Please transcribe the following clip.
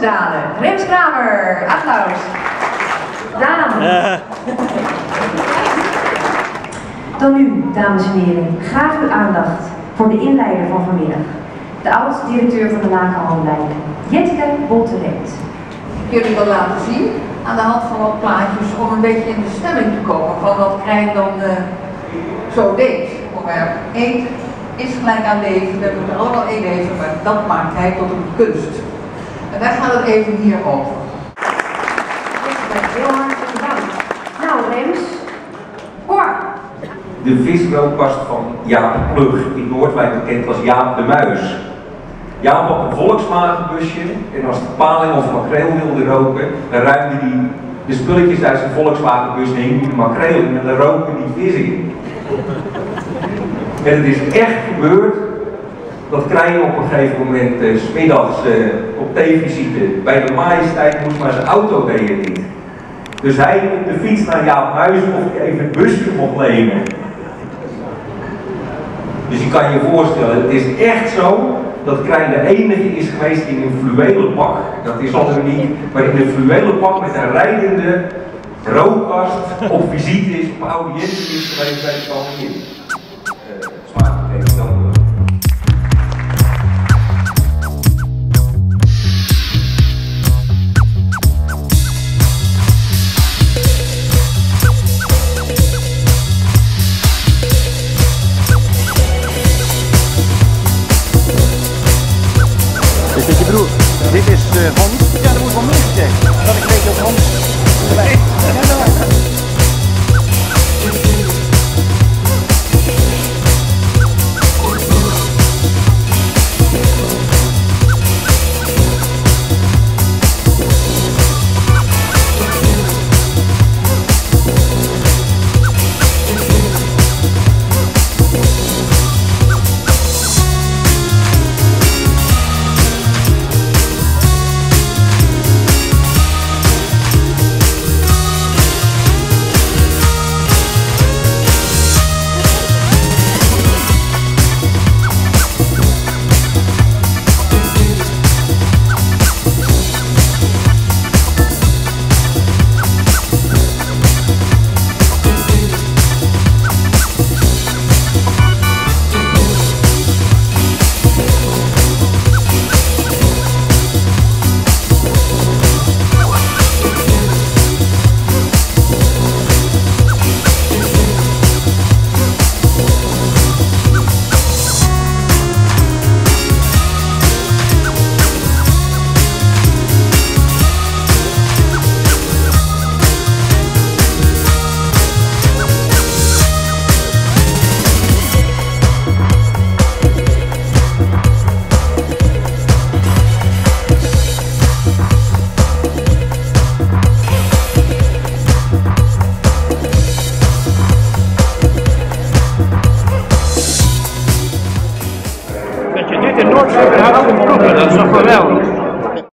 daden. Rems Kramer, applaus. Daan. Dan nu, dames en heren, graag uw aandacht voor de inleider van vanmiddag. De oud-directeur van de Lakenhandelijnen, Jetteke Boltereet. Jullie wil laten zien aan de hand van wat plaatjes om een beetje in de stemming te komen van wat Krijn dan zo deed. Eten is gelijk aan leven, we moeten allemaal één leven, maar dat maakt hij tot een kunst. En daar gaat het even hier over. Heel hartelijk bedankt. Nou Rems, Cor. De visrookkast van Jaap Plug, in Noordwijk bekend als Jaap de Muis. Jaap had een Volkswagenbusje en als de paling of makreel wilde roken, dan ruimde hij de spulletjes uit zijn Volkswagenbus en hing de makreel in en dan roken die vis in. En het is echt gebeurd dat Krijn op een gegeven moment 's middags op tv-visite bij de Majesteit moest, maar zijn auto deed het niet. Dus hij op de fiets naar Jaap Muis of ik even het busje mocht lenen. Dus je kan je voorstellen, het is echt zo dat Krijn de enige is geweest in een fluwelen pak. Dat is al niet, maar in een fluwelen pak met een rijdende rookkast op visite is, op audiëntie is geweest bij de koningin. Smaak dan. Dit is je broer. Dit is Hans. Ja.